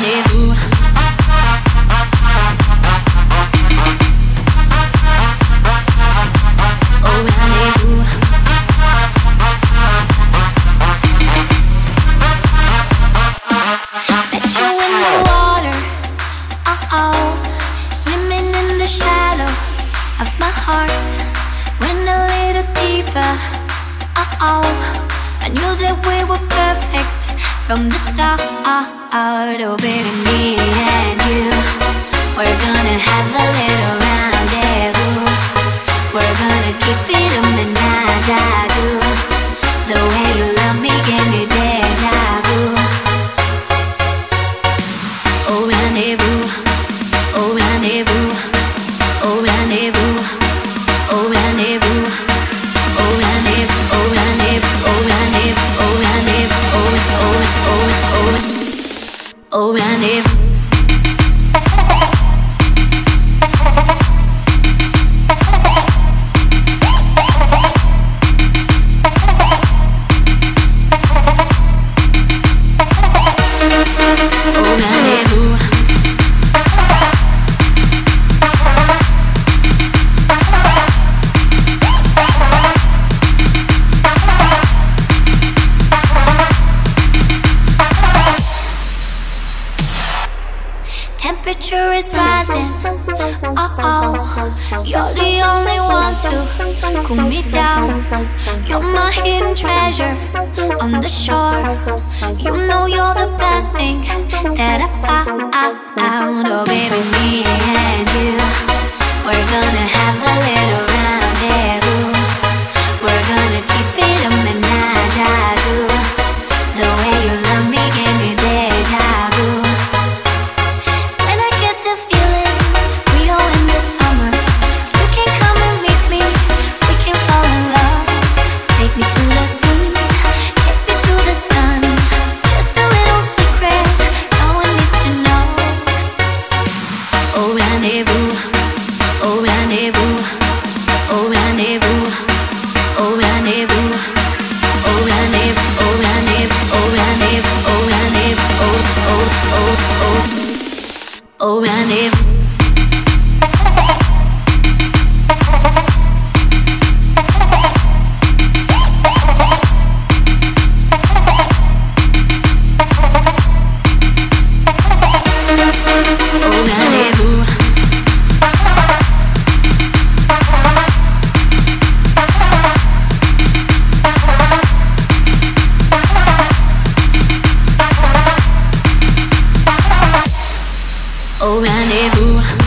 rendezvous. Oh, rendezvous. Met you in the water, swimming in the shallow of my heart. Went a little deeper, I knew that we were perfect from the start. Oh baby, me and you, we're gonna have a little rendezvous. We're gonna keep it a menage a deux. The way you love me gave me deja vu. Oh rendezvous, oh rendezvous, oh rendezvous, oh rendezvous, oh rendezvous, oh rendezvous, oh rendezvous, oh rendezvous, oh rendezvous. Temperature is rising, you're the only one to cool me down. You're my hidden treasure on the shore. You know you're the best thing that I found. Oh baby, me and you, we're gonna have a little rendezvous. We're gonna keep it a menage a deux. The way you love me gave me deja vu. Oh, rendezvous. Oh, rendezvous.